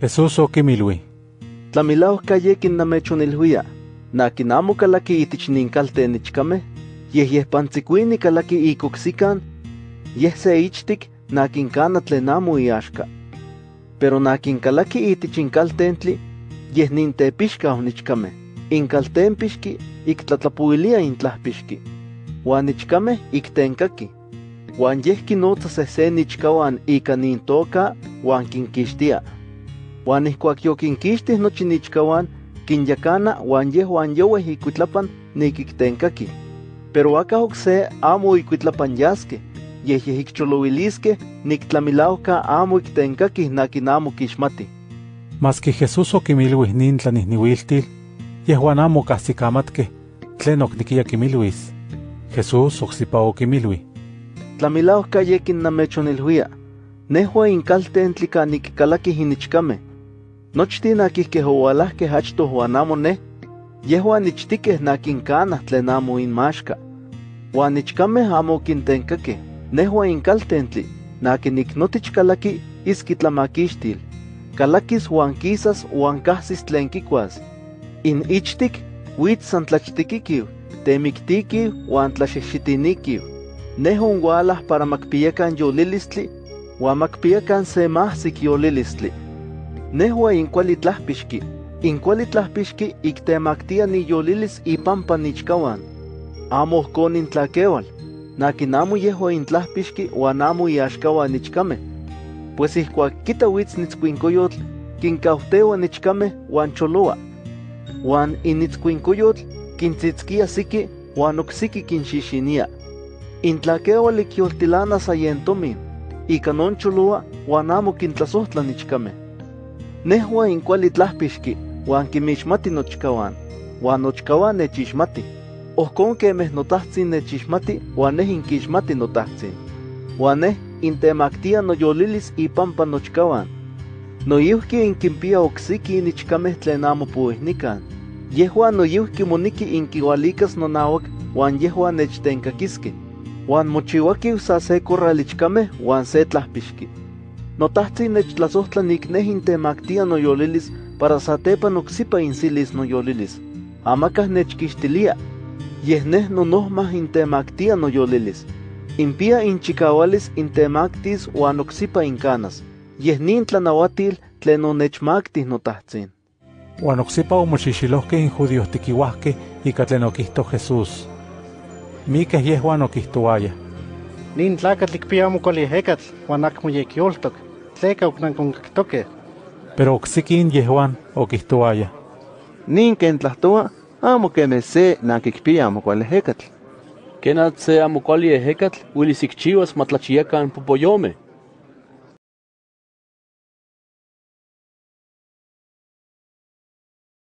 Jesús okimilui: Tlamilauka yekin namechonilhuia, nakin amo kalaki itich ninkalten ichkameh, yehpantzikuini kalaki ikoksikan, yeh se ichtik nakin kana tlen amo iaxka. Pero nakin kalaki itich inkaltentli, yeh nintepixka onichkameh, inkaltenpixki iktlatlapuilia intlahpixki, uan ichkameh iktenkaki, uan yeh kinotza sehsen ichkawan ika nintoka uan kinkixtia. Uan ihkuak yokinkixtih nochi nichkawan, kinyakana uan yehuan yoweh ikuitlapan nikiktenkaki. Pero akah okse amo ikuitlapan yaskeh, yeh ikcholowiliskeh niktlamilauka amo iktenkakih nakin amo kixmati. Maski Jesús okimilui nin tlanihniuiltil, yehuan amo kahsikamatkeh tlen oknikia kimilhuis. Jesús oksipa okimilui: Tlamilauka yekin namechonilhuia, nehua inkaltentli kanik kalakih inichkameh. Nochtin akih oualahkeh achtoh uan amo neh, yehuan ichtikeh nakin kanah tlen amo inmaxka. Uan ichkameh amo kintenkakeh, nehua inkaltentli, nakin iknotich kalaki iskitlamakixtil. Kalakis uan kisas uan kahsis tlen kikuas. In ichtik witz san tlachtikikiw, temiktikiw uan tlaxexitinikiw. Neh onwalah para makpiyakan yolilistli, uan makpiyakan se mahsik yolilistli. Nehua inkuali tlahpixki iktemaktia niyolilis ipampa nichkawan. Amo ohkon intlakewal, nakin amo yehua intlahpixki uan amo iaxkawan nichkameh. Pues ihkuak kita witz nitzkuinkoyotl, kinkauteua nichkameh uan choloa. Uan initzkuinkoyotl kintzitzkia siki uan oksiki kinxixinia. Intlakewal ikyoltilana sayentomin, ika non choloa uan amo kintlasohtla nichkameh. Nehua inkuali tlahpixki uan kimixmati nochkawan, uan nochkawan nechixmati. Ohkon kemeh notahtzin nechixmati uan neh inkixmati notahtzin. Uan neh intemaktia noyolilis ipampa nochkawan. Noyihki inkimpia oksiki nichkameh tlen amo poihnikan. Yehuan noyihki moniki inkiualikas nonauak uan yehuan nechtenkakiskeh. Uan mochiuakiw sa se korral ichkameh uan se tlahpixki. Notahtzin nechtlasohtla nik neh intemaktia noyolilis para satepan oksipa insilis noyolilis. Amakah nechkixtilia, yeh neh nonohmah intemaktia noyolilis. Impia inchikawalis intemaktis uan oksipa inkanas. Yeh nin tlanauatil tlen onechmaktih notahtzin. Uan oksipa omoxixilohkeh injudiohtikiuahkeh ika tlen okihto Jesús. Mikeh yehuan okihtoayah: Nin tlakatl ikpia amo kuali ejekatl uan akmo yekyoltok, tleka oknankonkaktokeh. Pero oksikin yehuan okihtoayah: Nin ken tlahtoa, amo kemeh se nankikpia amo kuali ejekatl. Kenatl se amo kuali ejekatl uelis ikchiuas matlachiakan popoyomeh.